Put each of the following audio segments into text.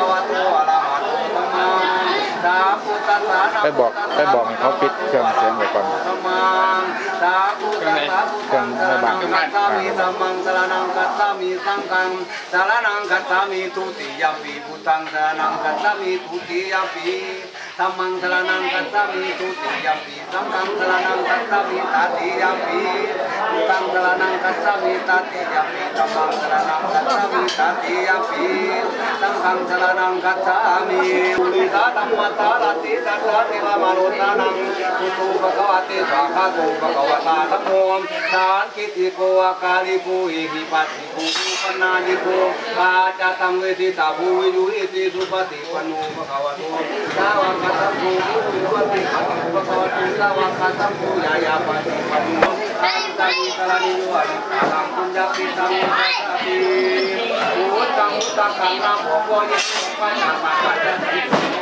วะโตอะระหะโตสัมมาสัมพุทธัสสะไปบอกให้เขาปิดเครื่องเสียงไว้ก่อนเครื่องในบ้านสัมมังสรณังคัจฉามิสังฆังสรณังคัจฉามิทุติยมปิพุทธังสรณังคัจฉามิทุติยมปิธัมมังสรณังคัจฉามิทุติยมปิสังฆังสรณังคัจฉามิตติยมปิพุทธังสรณังคัจฉามิตติยมปิธัมมังสรณังคัจฉามิตติยมปิสังฆังสรณังคัจฉามิอุลิสาธัมมัสสารติสัทธะเทวมนุษานังพุทโธภะคะวะเตสาวะโตภะคะวะตาธัมโมสานกิติโกอาการิโกอิหิปัสสิโกอุปนาญิโกปาจตังเวทิตาภูวิยุอิติสุปฏิปันโนภะคะวะโตสาวกสัมโฆวิปฏิปันโนภะคะวะโตสาวกสัมโฆยายาปฏิปันโนอัตตานิกานิโยอริตังปุญญปิตังสัพพิอุตตังอุตตังนะโมโพยิปัญญาปัจจัย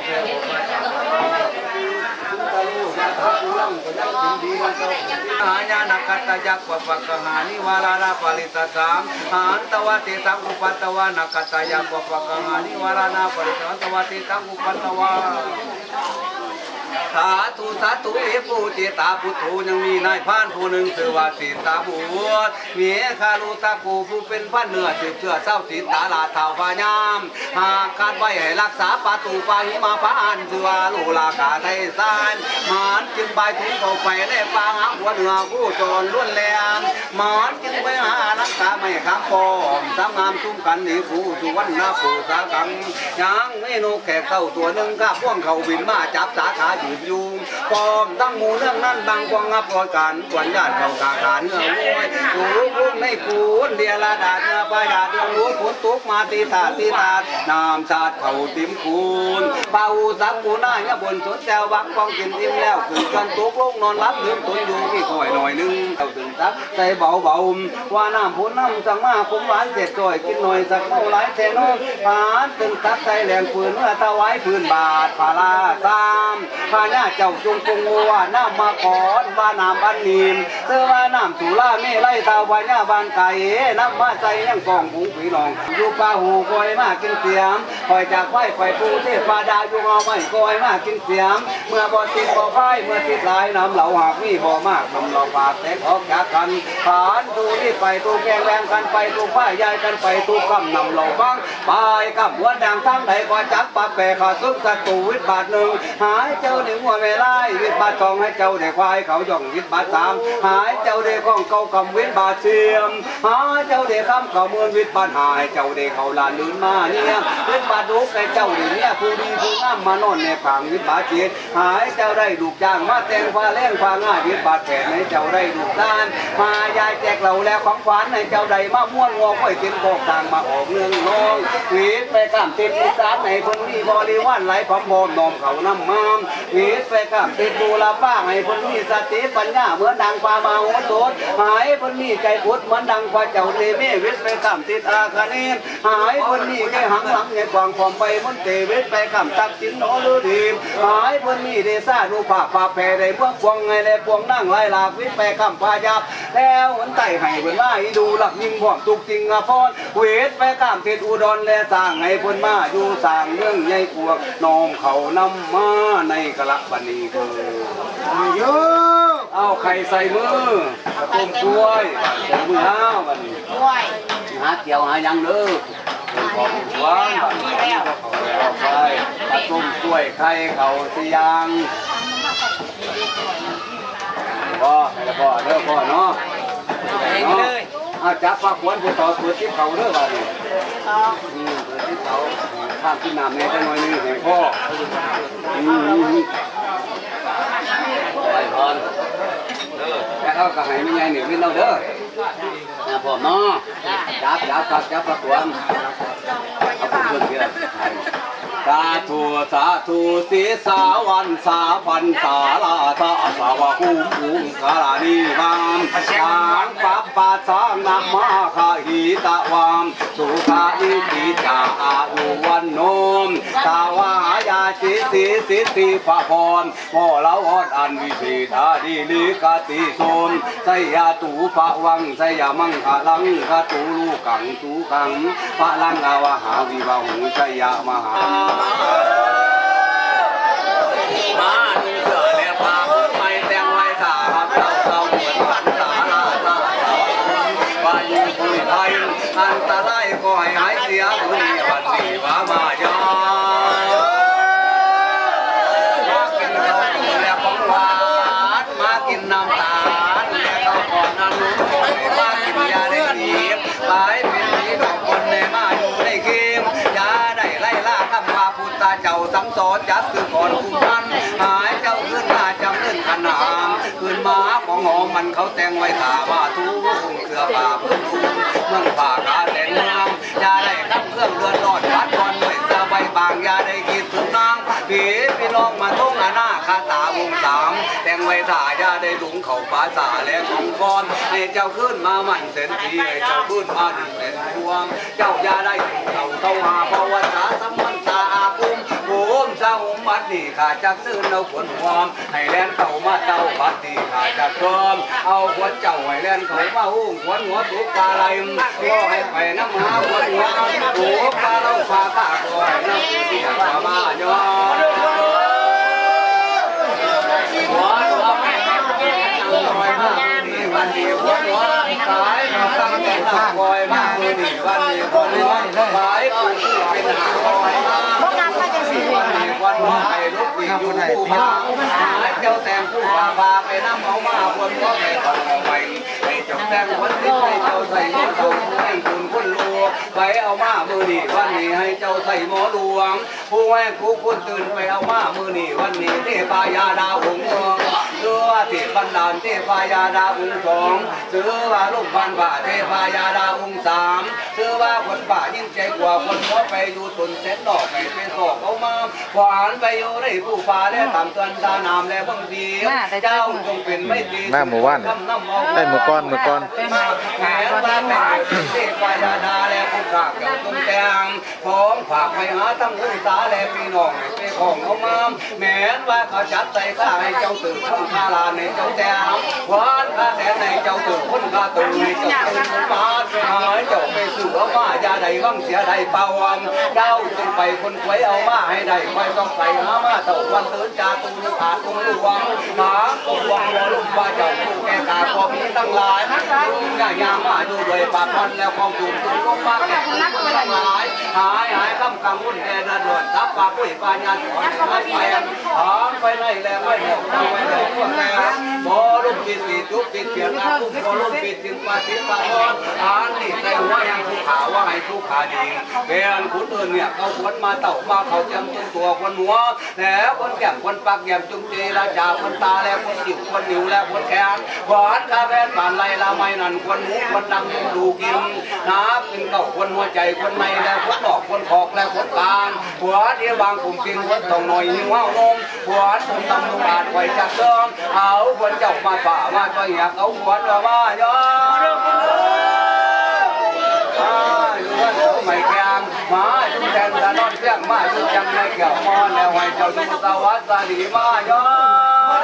หายานักตยักษ์ปะกหานิวาราปลิตสามหันตวะเตตังอุปัตตวานักตยักษ์ปะกหานิวาราปลิตสันตวะเตตังอุปัตตวาสาธุสาธุเอปูเจตาพุทโธยังมีนายพานผู้หนึ่งชื่อว่าสีตาบวชเมียคารุตากูผู้เป็นพันเนื้อสืบเชื่อเศร้าสีตาลาเท่าพญามหากคาดไว้ให้รักษาประตูปาหิมาพานชื่อว่าลูลากาไทยสานมันจึงใบถุงเข้าไปในปางหัวเนื้อผู้จรล้วนแหลมมันจึงไปหารักษาไม่ข้ามปอมสามงามซุ้มกันนี่ผู้สุวรรณผู้สากังยังเมนูแขกเต้าตัวหนึ่งข้าพ่วงเขาบินมาจับสาขายืนอยู่ปอมตั้งหมู่เรื่องนั้นบางกวางงับรอยกันกวนญาติเขากาขาเนื้อมวยหูพุ่งในปูนเดียละดาเนื้อปลายดาเดือดรู้ฝนตกมาตีตาน้ำชาติเขาติมคูนเป่าสักปูน่าเนี่ยบนสวนแซววักฟองกินอิ่มแล้วขึ้นกันตกลงนอนรับลืมตนอยู่ที่คอยหน่อยนึงเอาถึงตักใจเบาว่าน้ำพุ่นน้ำสังมาคุ้มหวานเจ็ดจ่อยกินหน่อยสักเท่าไรแทนน้องผานตึงตักใจแหลงปืนเมื่อตะไว้ปืนบาดพาลาตามพาหน้าเจ้าจงคงว่าน้ำมาก่อนบ้านน้ำบ้านนีมเสื้อว่าน้ำสุราไม่ไล่ตาวาญาบ้านไก่น้ำมาใจยังกองผงผีหนองอยู่ป่าหูคอยมากินเสียมคอยจากไฟไฟปูเทพดาอยู่เอาไม่คอยมากินเสียมเมื่อบ่อติดบ่อไฟเมื่อติดลายน้ำเหลาหากมีบ่อมากทำเราปากแตกออกจากกันผ่านตูนี่ไปตูแกงแรงกันไปตูฝ้ายยายกันไปตูกำนำเราบ้างไปกับหัวดังทั้งไหนก็จับปากแปะขาซุกศัตรูวิบาทหนึ่งหายเจ้าหนึ่งหัวเวลาวิบาทสองให้เจ้าเด็กควายเขาย่องวิบาทสามหายเจ้าเด็กของเก่าคำวิบาทเสียมหายเจ้าเด็กคำเขาเมืองวิบาทหายเจ้าเด็กเขาลานลื่นมาเนี่ยวิบาทดูแกเจ้าเด็กเนี่ยผู้ดีผู้งามมานอนในฝั่งวิบาทเจ็ดหายเจ้าได้ลูกจ้างมาแต่งฟ้าแรงฟ้าง่ายวิบาทแผลในเจ้าได้ลูกด้านมายายแจกเราแล้วของขวัญในเจ้าใดมาม้วนงอค่อยกินโคกต่างมาออกเมืองน้องวิทย์ไปข้ามติดอีสานในพื้นที่บริวารไหลพร้อมพร้อมนมเขาน้ำมามวิทย์ไปข้ามติดบูราบ้างให้พื้นที่สติปัญญาเหมือนดังปลามาหัวโตดหายพื้นที่ใจพุทธเหมือนดังปลาเจ้าเตเมวิทย์ไปข้ามติดอาคาเนนหายพื้นที่แค่หังหลังใหญ่กวางความไปมันเตวิทย์ไปข้ามตักสินโนลือทีมหายพื้นที่เดซ่าดูผ่าผ่าแผ่ได้เบื้องพวงไงเลยพวงนั่งไล่หลากวิทย์ไปข้ามพายับแล้วหันไต่ให้เพื่อนไล่ดูหลักยิ่งพร้อมตุกจริงอะพอนวิทย์ไปข้ามติดอุดรและสร้างให้เพื่อนมาอยู่สร้างเรื่องใหญ่กวกน้อมเขานำมาในกะละบันีเธอเยอะเอาไข่ใส่มือต้มกล้วยใส่มือเอาบันีหาเกี่ยวหายังเด้อของหวานเอาไปต้มกล้วยไข่เขาสียางพ่อให้พ่อเด้อพ่อเนาะเลยจับปลาขวนผู้ต่อเปิดที่เขาเด้อบันีเปิดที่เขาข้ามที่น้ำในจังหน่อยนึงให้พ่อไปพรแต่เขาก็ให้ไม่ใหญ่หนึ่งวิ่งเราเด้อนะพ่อเนาะจับปลาขวนเอาไปเพื่อนเพื่อนสาธุสีสาวันสาพันตาลาทาสาวะภูมิกาลานีบามช้างปัปปะช้างนามาคาหิตะวามสุขาอิติจาอายุวันโนมสาวายาจิตติสิทธิพระพรพ่อเราอดอันวิเศษอาดีลิกาติโสมไสยาตูปะวังไสยามังคะลังคาตูลูกังตูกังปะลังอาวหาวิวาหุไสยามหามาดูเสือและพาพุ่งไม่แต่งไว้ถาครับเราเหมือนกันตาลาตาไปอยู่คุยไทยอันตรายก็ให้หายเสียบุรีวันนี้ว่ามายามากินข้าวและของหวานมากินน้ำตาลและข้าวก่อนน้ำนุ่มมากินยาได้ดีไปเป็นผีดอกคนในมาอยู่ในเกมยาได้ไล่ล่าข้ามพาพุทธเจ้าสังสอนจับคือก่อนคุ้มพันหายเจ้าขึ้นมาจำเรื่องขนามขึ้นมาของหอมมันเขาแต่งไว้ถาว่าทุกเสื้อผ้าพื้นทุกเมืองป่าขาแต่งงามยาได้ขับเครื่องเรือนรอดวัดวันด้วยสบายบางยาได้กินถึงนางผีพี่น้องมาทุ่งหน้าคาตาวงสามแต่งไว้ถายาได้ถุงเข่าป่าสาและของฟอนให้เจ้าขึ้นมามันเส้นทีให้เจ้าขึ้นมาหนึ่งเส้นพวงเจ้ายาได้เต่าหาภาวนาสัมมันตาอาคุมโหมสาวมัดนี่ขาจักซื้อเอาขวนหอมให้แลนเต่ามาเต่าปัดตีขาจักเพิ่มเอาขวดเจ้าให้แลนเขามาหุ้งขวดหัวตุกปลาไหลก็ให้ไปน้ำหาขวดหัวหัวปลาเราปลาตาก็ให้น้ำเสียปลามาย้อนหัวตัวแม่ลอยมาดีวันดีหัวสายมาตั้งแต่ตาคอยมาดีวันดีคนน้อยสายกูเป็นหาคอยมาวันดีวันน้อยให้ลูกวิ่งอยู่ผู้พาหายเจ้าแต่งผู้พาพาไปน้ำเอามาคนก็ไปคนไปให้เจ้าแต่งคนที่ให้เจ้าใส่หม้อทองให้คุณคนรัวไปเอามามือดีวันนี้ให้เจ้าใส่หม้อหลวงผู้แห่งผู้คนตื่นไปเอามามือดีวันนี้เทพายาดาวองค์เมืองเสื้อที่บันดาลเทพายาดาวองค์สองเสื้อว่าลูกบ้านว่าเทพายาดาวองค์สามเสื้อว่าคนป่ายิ่งใจกว่าคนหัวไปอยู่ตนเซ็ตดอกไปเป็นศอกเอามาหวานไปอยู่ในผู้ป่าและตามเตือนตานามและบางทีเจ้าจงเป็นไม่ดีหมู่บ้านได้มือก้อนแหมว่าเป็นเทพายาดาและผู้กากเกี่ยวต้นแตงพร้อมฝากไปหาทั้งผู้สาและพี่น้องไปของเอามาแม้ว่าเขาจัดใส่ข้าให้เจ้าตื่นคนข้าลาในเจ้าแตงหวานข้าแทนในเจ้าตื่นคนข้าตื่นในเจ้าตื่นมาหายเจ้าไปสู่เอามายาใดวังเสียใดเป่าเจ้าจงไปคนไว้เอามาให้ได้คอยต้องไปหามาเต่าวันตื่นจากตุนอาตุนลูกวังหาตุนวังรอลูกว่าเจ้าผู้แก่กาพอมีตั้งหลายลุงยามาอยู่ด้วยปากพันแล้วความถูกตุนลงมาแก่ตั้งหลายหายคำกังวลแก่ระดวนทับปากปุ้ยปานยาสอนไม่ไปหางไปไหนแล้วไม่หมดไม่หมดพวกแก่บ่ลุงปิดติดจุกติดเสียงอาคุ้มบ่ลุงปิดถึงปาติปาทอนอ่านนี่ใส่หัวยังผู้ขาว่าให้ผู้ขาดีเป็นขุนเอิญเนี่ยเขาขวนมาเต่ามาเขาจำจนตัวคนหัวแล้วคนแก้มคนปากแก้มจุงเจราจาคนตาแล้วคนจิ๋วคนนิ้วแล้วคนแขนหวานคาแฟนบานไรละไม่นั่นคนหูคนดังดูกินน้ำกินเก่าคนหัวใจคนในแล้วคนบอกคนขอกแล้วคนกลางหัวเดียวบางกลุ่มกินคนต้องหน่อยหิวเอานมหัวผมตำลูกบาดไว้จากเดิมเอาคนเจ้ามาฝ่ามาตัวอยากเอาหัวมาย้อนไม่แข็งมาจุแทนตะนอนเสียงมาจุจังในแก้วมอนแล้วให้เจ้าจุสวัสดีมาย้อน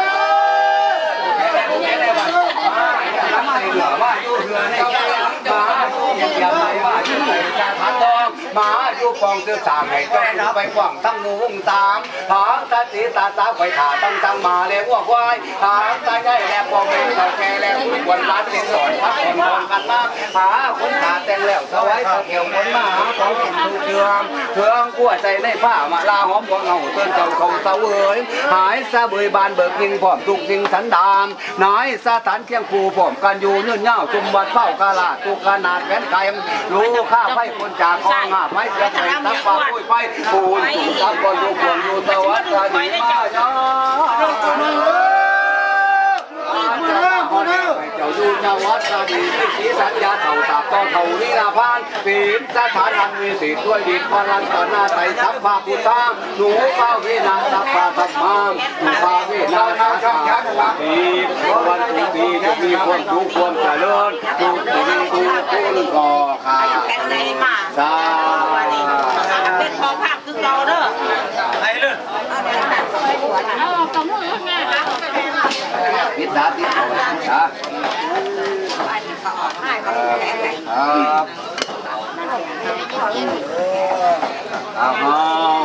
มาลังในเหลือมาอยู่เรือในแก้วมาอยู่อย่างไรมาอยู่ในจานพัดทองมาอยู่ปองเสื้อสามให้เจ้าไปกว่างทั้งนุ่งสามหางตาสีตาสาวไปขาตั้งมาเลยว่าควายหางตาใหญ่แล้วปองเป็นเจ้าแก่แล้วคุณควรรัดเป็นสอนพักผ่อนนอนกันมากหาคนตาแต่งแล้วสวายเกี่ยวคนมาหาของกินทุกเดือนเครื่องกั้วใจในผ้ามาลาหอมของเงาเตือนเจ้าของเสวยหายซาเบยบานเบิกยิงพร้อมทุกสิ่งสันดานนายสถานเคียงคูพร้อมกันอยู่เนื่องเน่าจุมวัดเฝ้ากาลาตุกนาดแขนไก่รู้ข้าไฟคนจากคองหาไม้เสียใจทับฟ้าปุ้ยไฟปูนสูงทับคนดูควรดูสวัสดีมาจ้าเจ้าดูนวัดดีที่สีสัญญาเท่าตาต่อเท่านิราพานปีนสถานอันมีสิทธิ์ด้วยดินพลังต่อหน้าไต่สัพพะพุทธาหนูข้าววินาสัพพะธรรมังหนูข้าววินาสัพพะปีวันทุกปีจะมีความทุกข์ความเจริญทุกสิ่งทุกคนก่อขาสาเป็นของภาคคือเราเด้อเอาห้อง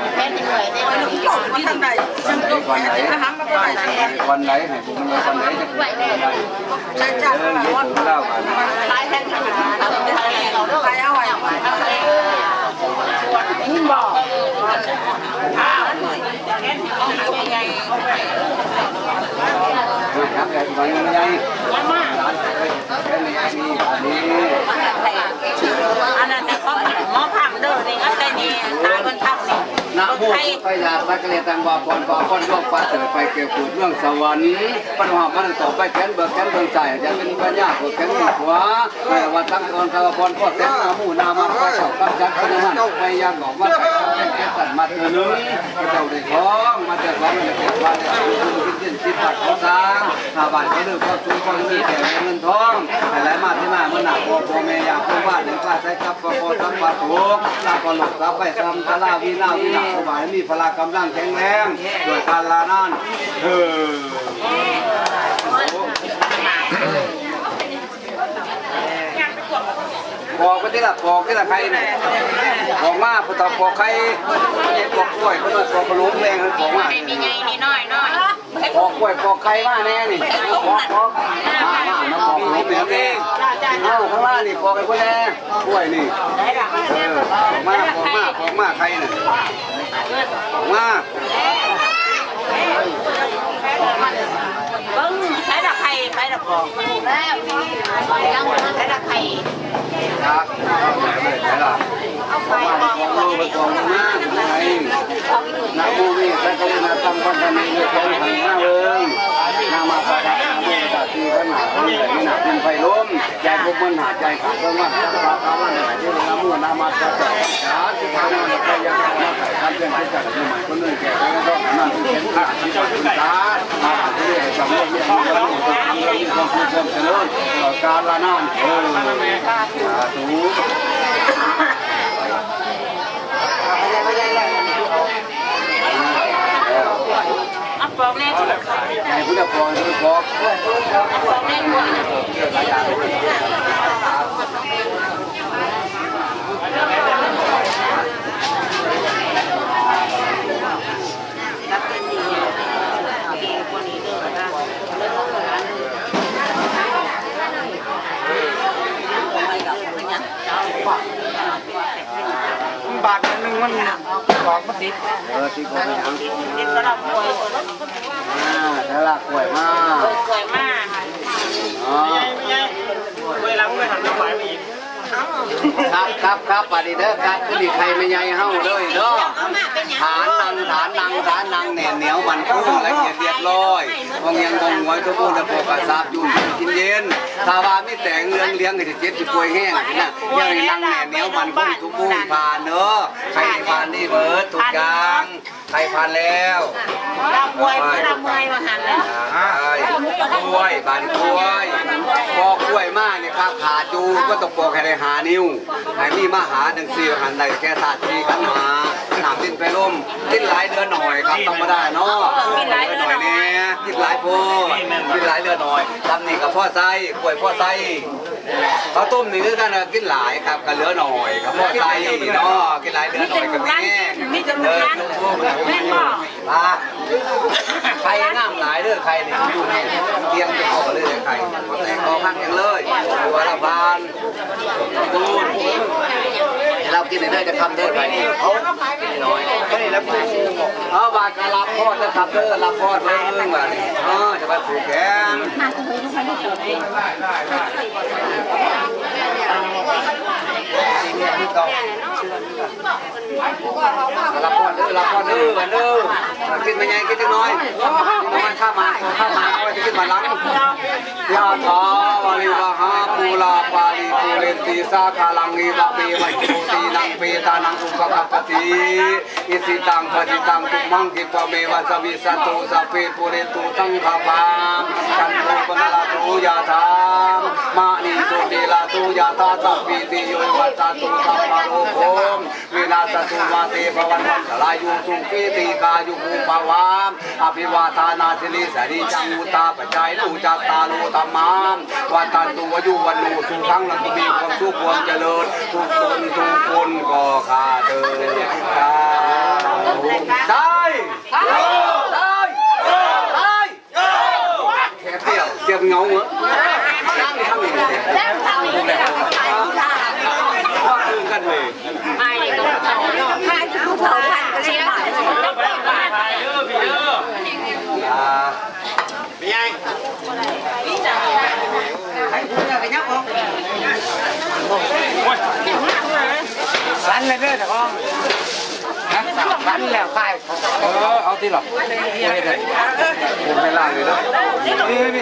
วันไหนให้ผมมาวันไหนจะไปได้เรื่องนี้ถูกแล้วกันนี่บอกครับแต่วันนี้ยังอันนั้นแต่ก็หมอผักเด้อนี่ก็แต่นี่ตาคนทักนี่นะโมพยาสักเลตังวาปอนปาปอนโลกปัสเสไปเกี่ยวกับเรื่องสวรรค์ปัญหามันต่อไปแขนเบิกแขนเบิกใจจะเป็นปัญญาของแขนหัวไม่ว่าทั้งตอนสวรรค์พ่อเต็มนามูนามาพระเจ้ากับจักรพรรดิไปยังบอกว่าแขนสัตว์มาเถื่อนนึงเจ้าได้ท้องมาเถื่อนท้องเลยเก็บไว้คุณกินสิบบาทเขาสร้างหาบาทเขาเลือกเขาซื้อเขาเลือกแก่เงินทองอะไรมาที่มาเมื่อหนักพ่อแม่อยากพ่อบ้านหนึ่งป้าใช้กับพ่อทั้งบ้านถูกลาก่อนหลบรับไปทำตลาวินาวินาสบายมีพละกำลังแข็งแรงด้วยการลานั่นบอกไปที่ละบอกที่ละใครเนี่ยบอกมาพอตอบบอกใครบอกกล้วยเขาเลยบอกขลุ่มแรงบอกมามีไงนี่น้อยบอกกล้วยบอกใครมาแน่นี่บอกบอกมาบอกขลุ่มแรงเองเอาข้างล่างนี่บอกไปคนแน่กล้วยนี่บอกมาใครเนี่ยบอกมาเบิ้งใช้ดอกไข่ใช้ดอกบอกแล้วยังใช้ดอกไข่ครับใช่หรอเอาไฟบอกไปกองหน้าไงน้ำมูนี่ใช้ก็เลยมาตั้งพัฒนาในท้องทางหน้าเมืองน้ำมาพาดน้ำมูตัดทีขนาดนี้แต่หนาเป็นไฟล้มใจพวกมันหาใจขาดเพราะว่าพาเขาว่าในที่น้ำมูน้ำมาตัดขาที่เขาเนี่ยมันก็ยังมาใส่ทำเรื่องที่จัดขึ้นใหม่คนอื่นแก่ก็ต้องมาเป็นเช่นขาดที่จะขึ้นตามาที่เรื่องสำเร็จเนี่ยมันก็ต้องทำเรื่องที่ความเจริญการละนั่นถูกปอกแน่ที่ไอ้ผู้เด็กปอกผู้ปอกปอกแน่กว่าบาทนึงมันบอกมาติดติดก็ไม่ยังติดสลับกล้วยสลับกล้วยมากกล้วยมากไม่ใช่เวลาไม่ทำน้ำหวานอีกครับปฏิเด้อครับผู้ดีใครไม่ใหญ่เฮาเลยเนาะฐานนังแหน่เหนียวมันกุ้งละเอียดเรียบร้อยคงยังคงหัวทุกคนจะโปกสาบอยู่กินเย็นถ้าว่าไม่แต่งเรื่องเลี้ยงก็จะเจ็บจะป่วยแห้งนะยังนังแหน่เหนียวมันกุ้งทุกกุ้งผ่านเนอะใครผ่านนี่เบิร์ดทุกอย่างใครผ่านแล้วเรามวยมาหันแล้วกล้วยบานกล้วยปอกกล้วยมากเนี่ยครับขาจูก็ต้องปอกให้ได้หานิ้วให้มีมาหาหนึ่ง4หันใดแค่ถาดทีกันหาหนามดิ้นไปร่มดิ้นหลายเดือนหน่อยครับต้องมาได้เนาะดิ้นหลายเดือนหน่อยเนี่ยดิ้นหลายโพดิ้นหลายเดือนหน่อยทำนี่กับพ่อไส้กล้วยพ่อไส้เขาต้มนี่คือกันกินหลายครับกันเหลือหน่อยกับพ่อไส้เนาะกินหลายเดือนหน่อยกับแม่แม่บอกใครงามหลายเด้อใครเนี่ยอยู่ในเตียงจะขอเลยใครแต่ขอพักอย่างเลยตัวละพันดูเรากินได้จะทำได้ไปเขาน้อยก็นี่แล้วบาทการรับพอดนะครับเด้อรับพอดเรื่องแบบนี้จะไปผูกแขนรับพอดเด้อกินไปยังกินจังน้อยข้ามาก็จะกินมาล้างยาทาวาลิวะฮาปูลาปาลิปูเลติสาคาลังอีตาปีไวโกตีนังเปตานังอุปกัปติอิสิตังปฏิตังตุมังกิปเมวะสวิสัตุสัพเพปุเรตุสังขปาจันโทปนลาตุยาธามะนิโชสุติลาตุยาตาสัพพิติโยวัจจตุสัพพะโลกโมวินาศตุมาเตภวันวันสลายุสุขีติกายุภูปวามอภิวาทานาสิริสาริจังมุตาปัจจัยลูจัตตาลูธรรมามวัตันตุวยุวันนูสุขังนันตุมีความสุขความเจริญทุกตนทุกคนก็ข้าเถิดได้แค่เที่ยวเจ็บเงาเหรอนั่งทำอย่างนี้ว่าคืนกันเลยไม่ต้องทำให้ทุกคนเชียร์เป็นไงให้คุณเนี่ยไปยักษ์สั้นเลยเนี่ยแต่ก็สั้นแล้วใครเอาที่หรอผมไม่ล่าเลยนะนี่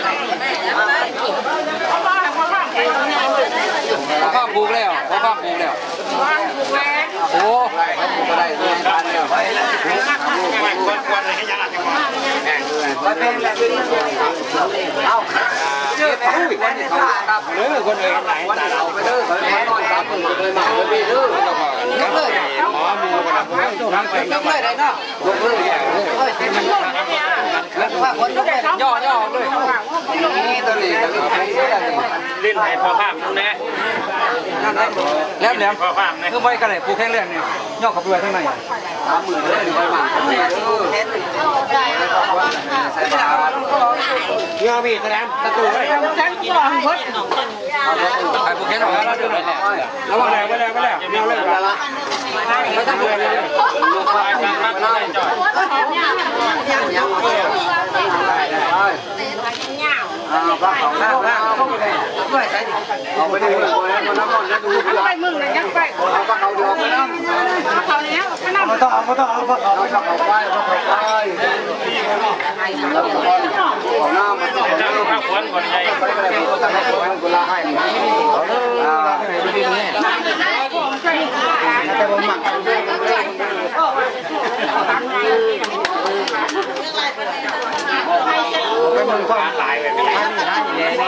เขาข้ามปลูกแล้วเขาข้ามปลูกแล้วโอ้ก็ได้ด้วยกันแล้วไปเอาเชื่อเขาอีกคนนี้เขาตับเนื้อคนเลยไหนวันเราไปเด้อเขานอนตับคนเลยมาเลยพี่เด้อยกเลยหมอมูกันนะทั้งไปยกเลยได้เนาะยกเลยแล้วว่าคนยกเลยย่อเลยนี่ตัวนี้ตัวนี้เล่นให้พอภาพตรงนี้แล้วเนี่ยพอภาพเนี่ยคือไว้กันเลยปูแข้งเรื่องเนี่ยย่อเข้าไปไว้ข้างใน30,000เลยไปบ้านเงาบีแสดงตะตูเลยแข้งตัวหันพดไอ้ปูแข้งออกแล้วเราดึงเลยแล้วว่าแล้วเงาเลิกแล้วไม่ต้องดูเลยลูกควายมันไม่ได้จ่อยป้าของหน้าด้วยใช่เอาไปดูเลยคนน้ำมันจะดูเพื่อไปมึงเลยยังไปเอาป้าเขาเดียวไปน้ำเขาเนี้ยไปน้ำไม่ต้องเอาป้าเขาไปเอาหน้ามันจะดูข้าวขวัญก่อนไงไปก็ได้ข้าวขวัญกุลาให้แต่ผมหมักไม่มึงข้าวหลายเลยไม่ได้นะอย่างนี้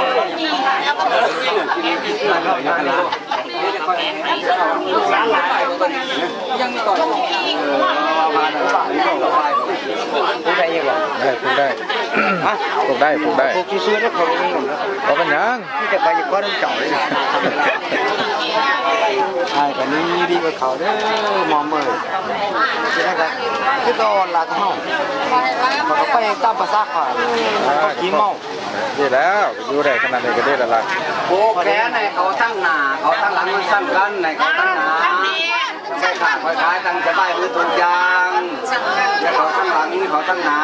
ร้านหลายยังมีก่อนมาหรือเปล่าพูดได้ยังไงพูดได้พูดที่ซื้อแล้วเขาเขาเป็นยังที่จะไปยังก้อนเก่าเลยใช่แต่นี้ดีกว่าเขาเด้อมองมือใช่ไหมครับคือตอนลาเท่าเขาไปตั้งภาษาเขาขี้เมาดีแล้วอยู่ได้ขนาดนี้ก็ได้แล้วล่ะโอ้แค่ในเขาตั้งหน้าเขาตั้งหลังมันสั้นกันในเขาตั้งหน้าใช่ค่ะคล้ายๆกันจะได้มือตุนยางแต่เขาตั้งหลังเขาตั้งหน้า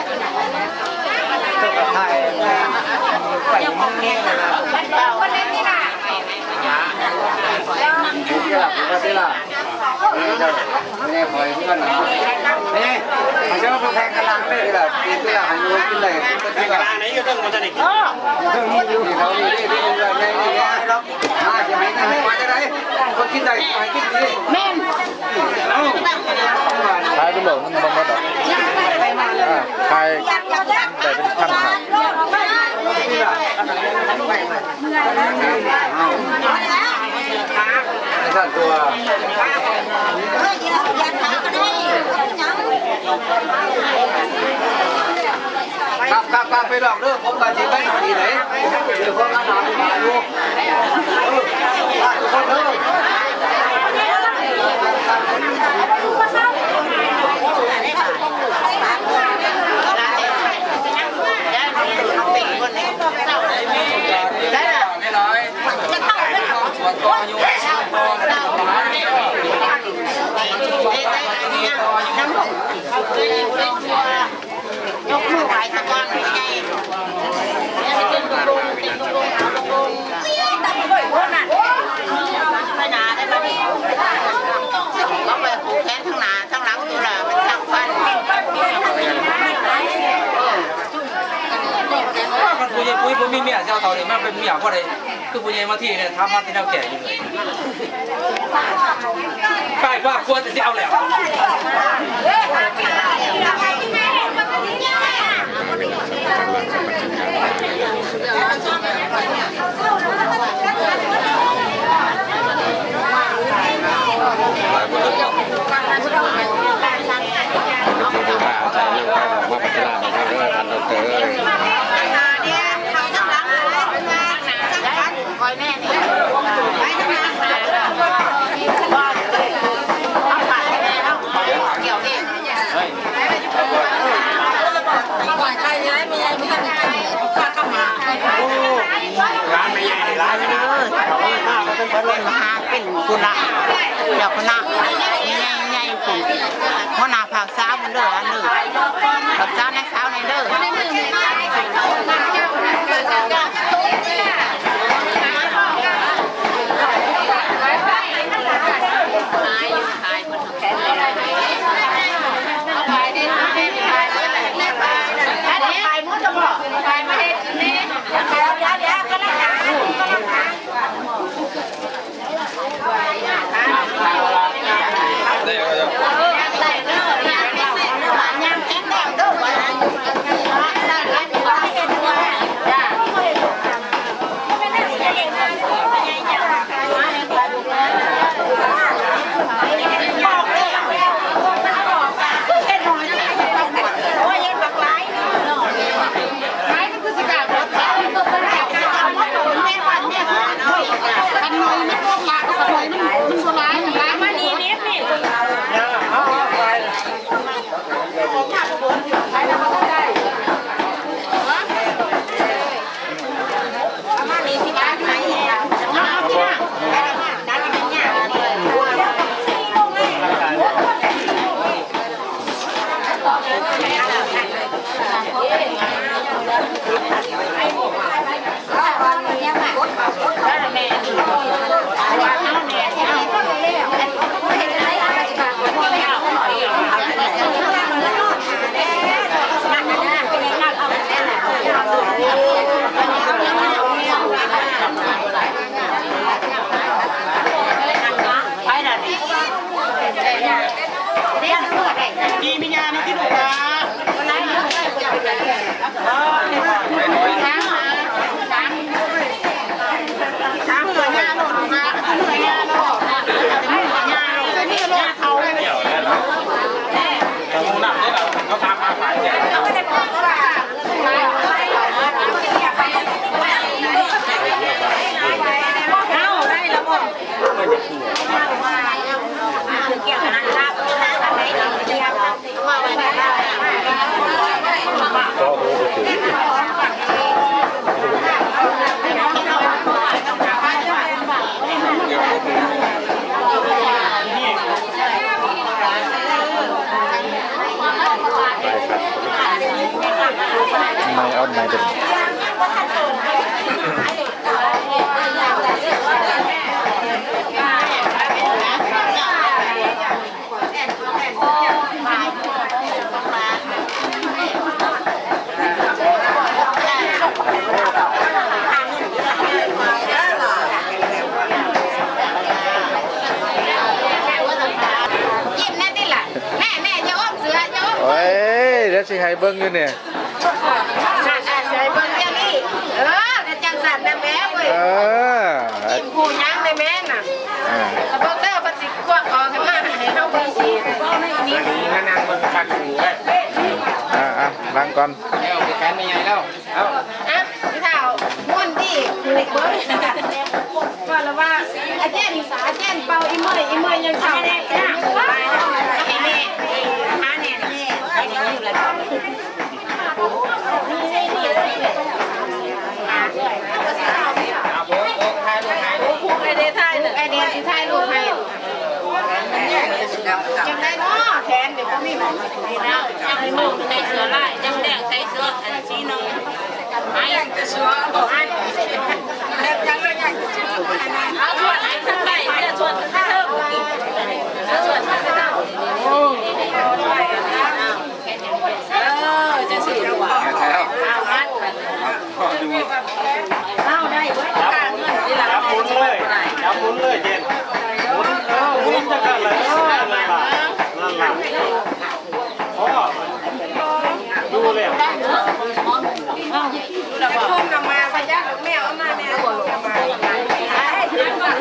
ไทยไปมึงเนี่ยนะคนนี้นี่นะนี่ล่ะนี่คอยเพื่อนนะนี่เขาจะมาแทงกระลังได้ล่ะตีตัวให้รู้กินเลยตีกระลังไหนก็ต้องมาจะดิต้องมีอยู่เขาดีที่เป็นแบบนี้เนี่ยจะให้มาจะไหนคนกินได้ไปกินดีแม่นขายไปหลงมันบำบัดขายแต่เป็นขั้นขาดไม่สั่นตัวกลับไปดอกเด้อผมก็จะไปหาที่ไหนเดี๋ยวผมก็หาที่มาดูบ้านทุกคนเด้อได้ละไม่น้อยส่วนตัวอยู่ยกมือไหวตะวันไม่ไงติดลุงไปหนาได้ไหมต้องไปผูกแขนทั้งหนาทั้งหลังตัวละมันทั้งฟันมันปุยผมมีเมียเจ้าเต่าเนี่ยมันเป็นเมียเพราะอะไรคือปุยมาที่เนี่ยทำมาที่แนวแก่อยู่เลยใกล้ว่าควรจะเอาแล้วเนี่ยเขาทั้งหลังเลยมาจังกันคอยแม่นี่ไปทั้งหลังว่าเอาผ่านแม่แล้วเกี่ยวเองใครย้ายไม่ย้ายไม่กันข้าเข้ามาร้านไม่ใหญ่ร้านนะมาหาเป็นกุหลาบดอกกุหลาบใหญ่ๆปุ่นหัวหน้าผักสาวมันเด้ออันนึงผักสาวในสาวในเด้อไม่เอาไหนเป็นโอ้ยเดี๋ยวสิให้เบิ้งอยู่เนี่ยกินผู้ยั้งในแม่น่ะแล้วพอเตอร์พันสิกว้างออกขึ้นมาให้เข้าไปสีนี่นั่งบนขัดหูเลยนั่งก่อนแล้วแขนไม่ใหญ่แล้วพี่เท่าม้วนที่เล็กเบิ้ลว่าแล้วว่าอาเจนเป่าอีเมย์ยังเท่าได้นะว้าวไอ้เนี่ยหาเนี่ยไอ้นี่อยู่แล้วไอเดียที่ไทยลูกไทยยังได้เนาะแทนเดี๋ยวก็มีแบบนี้แล้วยังมีมือในเสือไล่ยังแดงใส่เสืออันชี้น้องไอ้ยังจะเสือบอกให้ยังเลยยังเอาชวนไอ้ทั้งไล่จะชวนข้าเท่าอีกชวนข้าเท่าจะสี่ตัวเอามัดเอาได้ไว้กลางเงินที่เราหมุนเลยเจนหมุนจะกันเลยนั่นแหละพ่อดูเลยจะพุ่งกลับมาพยักแมวเอามาแมวกลับมา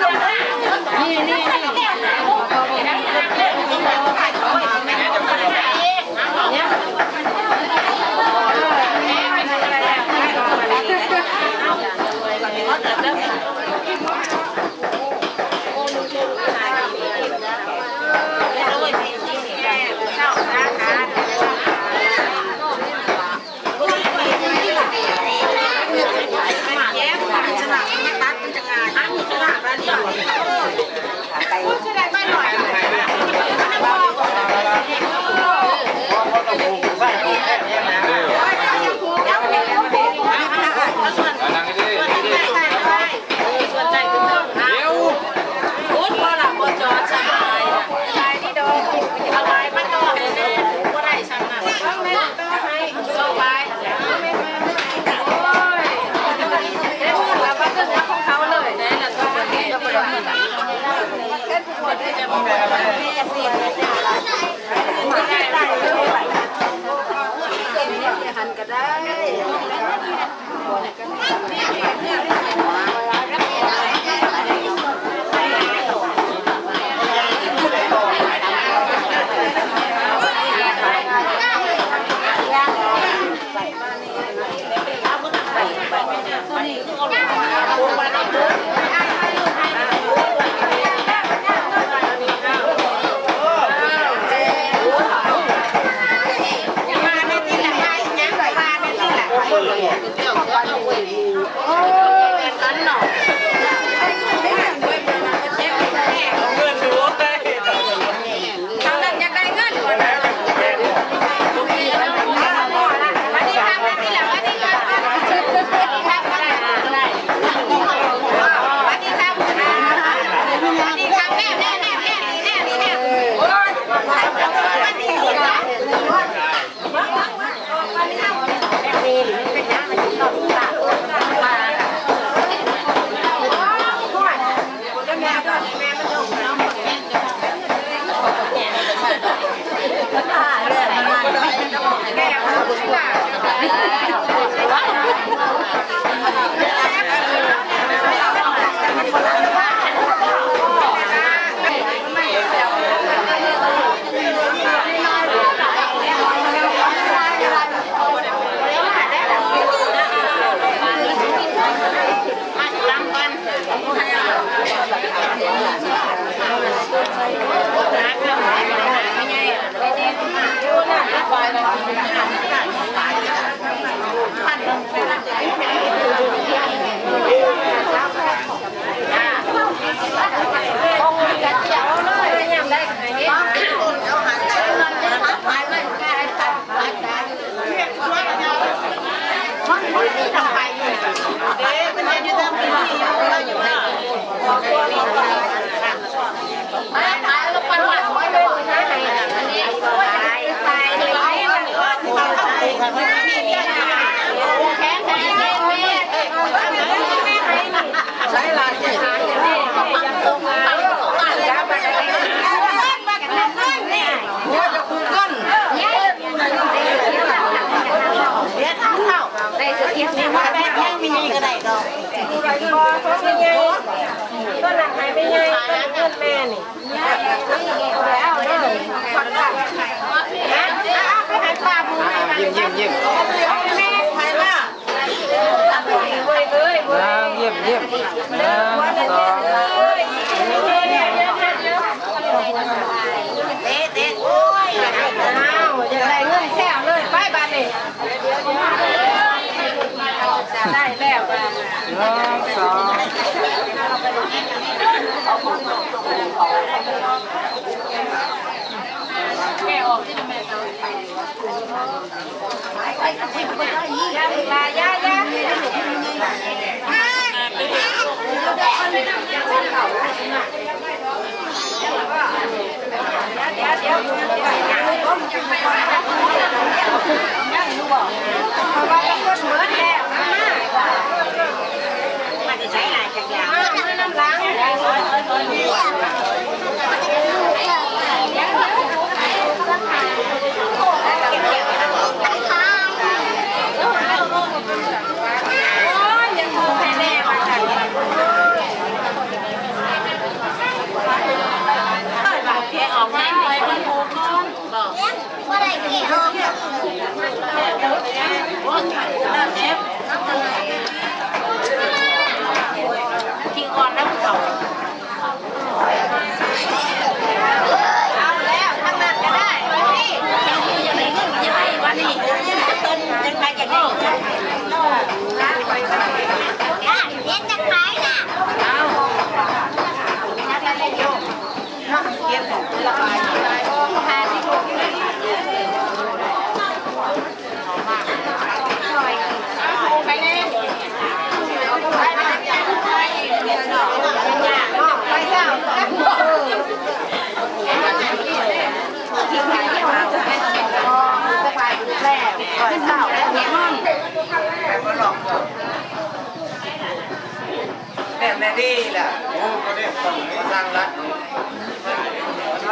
แม่ดีแหละโอ้ก็ได้ส่งมาสร้างรัฐ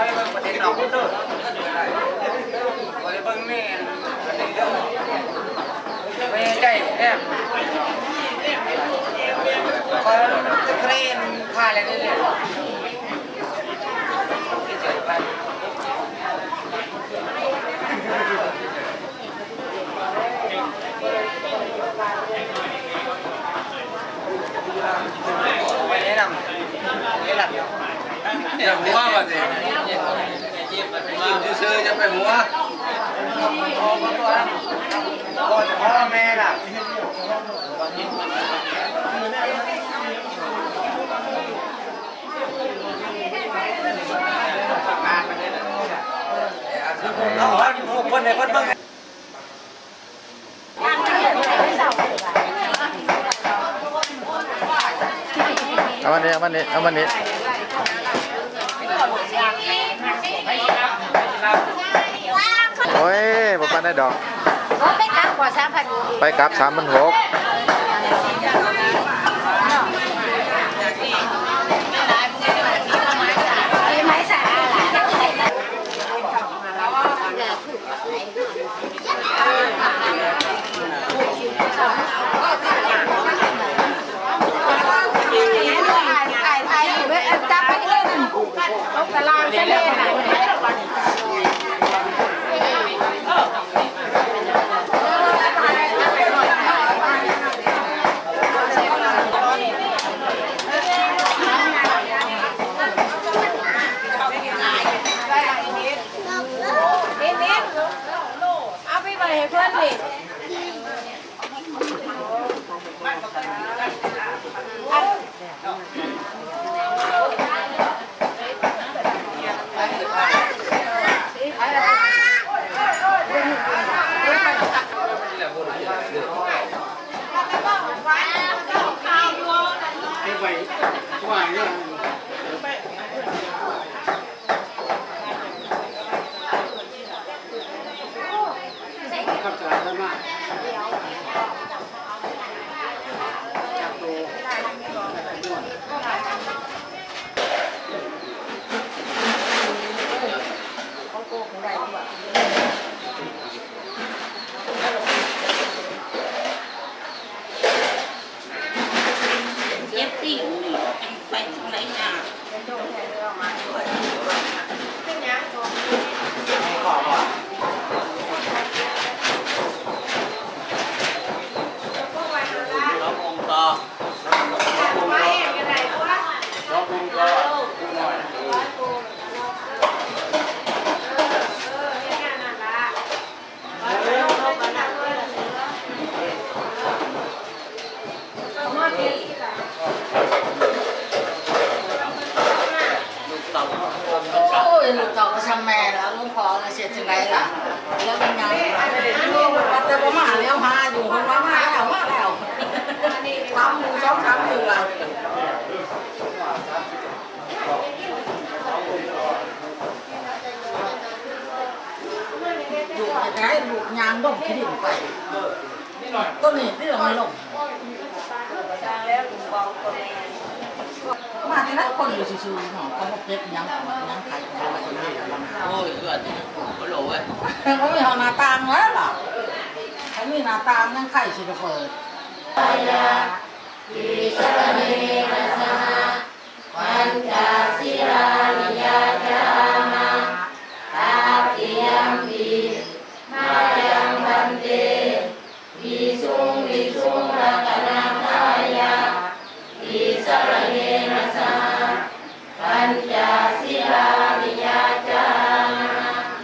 ประเทศเราพุทธเจ้าวันนี้เบิ่งแม่อันนี้เด้อไม่ใจแอบก็จะเครนพาอะไรนี่เลยไปแนะนำนี่หลับอย่าหัวมาสิซื้อจะไปหัวพ่อจะพ่อแม่ล่ะเอาคนในคนบ้างเอามันนี้เอามันนี้เอามันนี้โอ้ยบ่ปานได้ดอกไปกลับกว่า 3,000ไปกลับ 3,600 ลูกเต่าก็ทำแม่แล้วลุงพอเสียจังไรล่ะแล้วเป็นไงแต่ว่ามาแล้วมาอยู่คนว่ามาแล้วทำหมูซ้อมทำอยู่อ่ะอยู่ในไงลูกยางด้มขี้ดินไปต้นนี้ที่เราไม่ลงมาที่นั่นคนอยู่ซื่อๆของเขาบอกเก็บยังไข่ของอะไรนะโอ้ยเกิดก็รู้เว้ยเขาไม่เอาหน้าต่างแล้วหรอเขามีหน้าต่างยังไข่สิเปิดวิสเนนะสหปัญจศีลานิยาจามะตาติยัมปิมายังบันเตวิสุงรัตนาทายาวิสเนนะสหปัญจศีลานิยาจามะ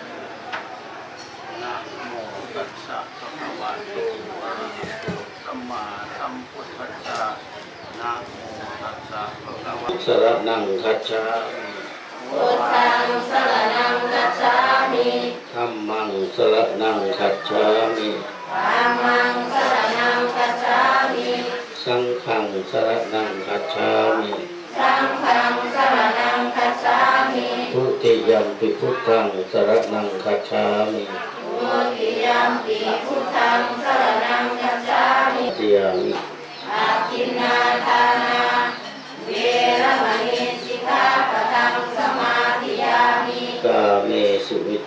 นะโมตัสสะภะคะวะโตอะระหะโตสัมมาสัมพุทธัสสะนะโมตัสสะภะคะวะสรณังคัจฉามิพุทธังสรณังคัจฉามิธัมมังสรณังคัจฉามิธัมมังสรณังคัจฉามิสังฆังสรณังคัจฉามิสังฆังสรณังคัจฉามิทุติยัมปิพุทธังสรณังคัจฉามิทุติยัมปิพุทธังสรณังคัจฉามิติยามิอาทินนาทานาเวรมณีสิกขาปะทังสมาธิยามิ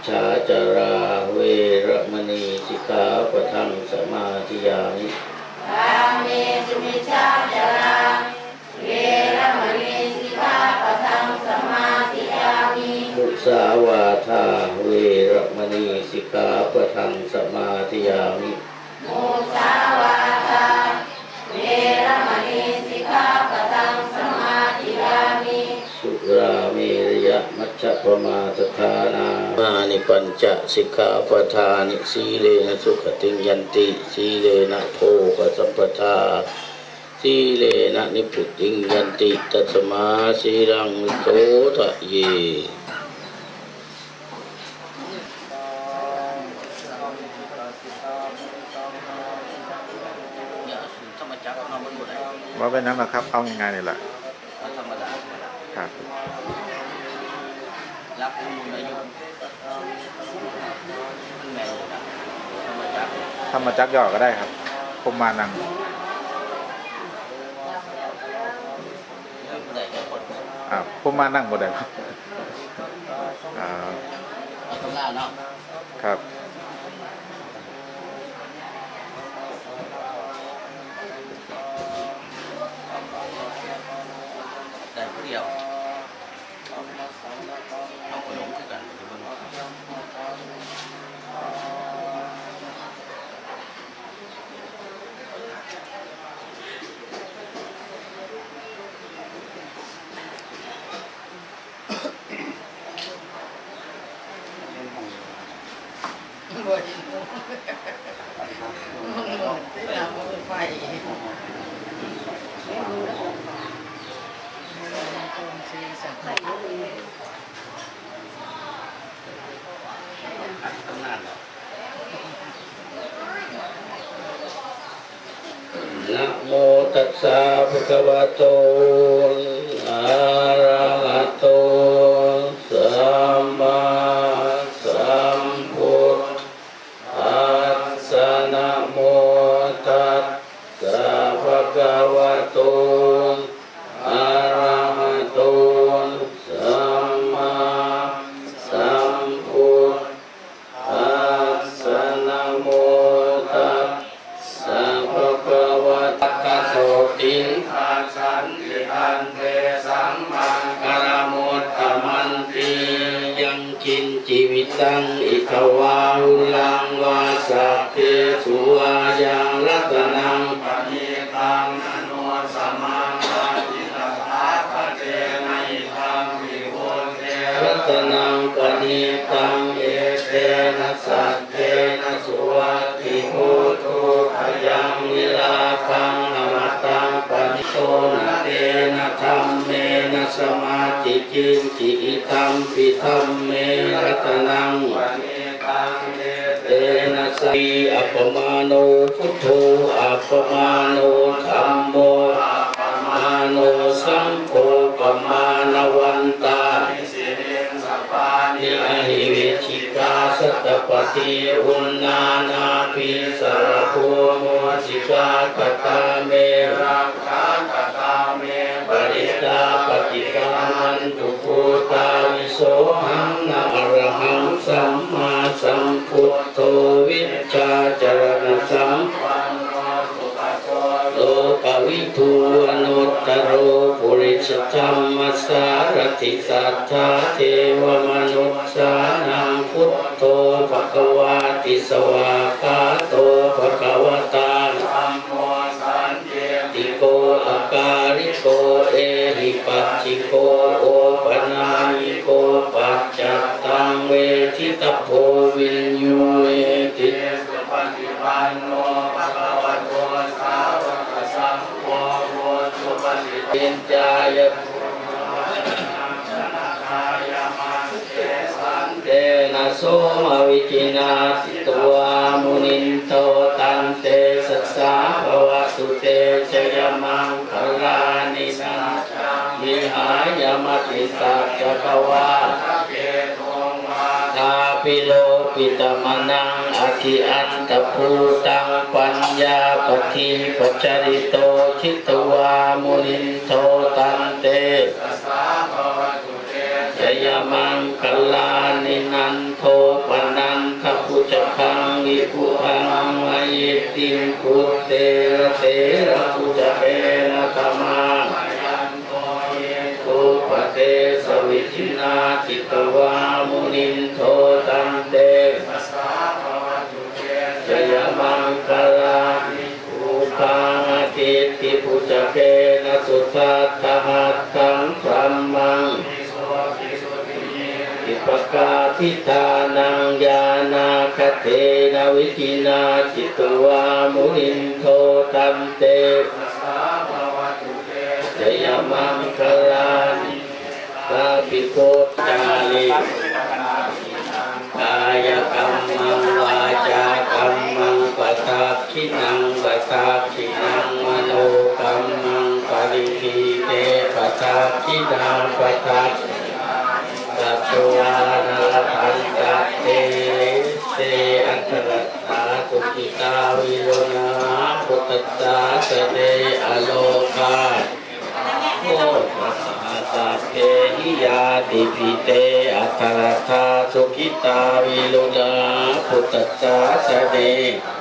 ฉาจาราเวรมณีสิกขาปะทังสมาธิยามิกาเมสุมิชาจาราเวรมณีสิกขาปะทังสมาธิยามิมุสาวาทาเวรมณีสิกขาปะทังสมาธิยามิมุสาวาทาเวรมณีสิกขาปะทังสมาธิยามิสุราเมรยมัชฌปมาทฐานามานิปัญจสิกขาปทานิสีเลนะสุขติยันติสีเลนะโภคสัมปทาสีเลนะนิพุติยันติตัสมาสีรังโสทะเยว่าเป็นนั้นหรอครับเอาง่ายๆนี่แหละธรรมดาครับรับมูลอายุมันแม่นนะธรรมจักย่อก็ได้ครับผมมานั่งผมมานั่งหมดเลยครับครับแต่ผู้เดียวเอาขนมด้วยกันทุกคนนะโมตัสสะภะคะวะโตอะระหะโตสัมมาสัมพุทธัสสะนะโมตัสสะภะคะวะโตอะระหะโตสัมมาสัมพุทธัสสะนะโมตัสสะภะคะวะโตโสติงอาสันติอันเทสัมมังกรมุตตมันติยังกินจีวิตังอิทวาหุลังวาสัพเพสุวายังรัตนังปณิตังอนุสมังอาทิตถาคเตนะอิทังวิโหเทรัตนังปณิตังเอเตนะสัตเตนะสุวัตติโหตุขยังวิลาภังอมตังปณิโตนะเตนะธัมเมนะสมาธิจินติอิทัมปิธัมเมรัตนังปณิตังเอเตนะสีอัปปมาโนพุทโธอัปปมาโนธัมโมอัปปมาโนสังโฆปมาณวันตานิอหิวิชิกาสัตตปฏิอุณนานาภิสารภูโมสิกาคตาเมรักขาคตาเมปริตาปฏิกามันตุภูตาวิโสหังนาอรหังสัมมาสัมพุทโธวิชชาจรณะสัมปันโนสุขโตโลกวิทูอนุตตโรปุริสธรรมสารติสัทธาเทวมนุษสานังพุทโธภควาติสวากาโตภควตาธัมโมสันติโกอาการิโกเอหิปัสสิโกโอปนายิโกปัจจัตตังเวทิตโพวินยูเอติสุปฏิปันโนภควโตสาวกสังโฆโมสุปฏิปันจายเตนะโสมวิจินาสิตวามุนินโตตันเตสัสสะภวตุเตชยมังคลานิสัจจังวิหายมติสัจจกวาทาปิโลปิตมนังอธิอันตภูตังปัญญาปฏิปัจจริโตชิตวามุนินโตตันเตสัสสะภวตุเตชยมังคลานินันโทพุทธคังวิพุทังวายติงพุทเตระเตระพุทธเปนะธรรมังอุปเทสวิชินาจิตวามุนินโทตันเตจยมังคลาอุปังติติพุทธเปนะสุทัตถหัตถังพรัมมังปกาทิทานังญาณาคเทนะวิจินาจิตวามุนินโทตันเตจยมังคลานิกาปิโกจาริกายกรรมังวาจากรรมังปะทักขินังปะทักขินังมโนกรรมังปริทีเตปะทักขินังปะทักสัตวานาพันตะเตเตอัตตะสุขิตาวิโรนาพุทธะสเตอโลกาโอปัสสะตะเตหิยาติปิเตอัตตะสุขิตาวิโรนาพุทธะสเต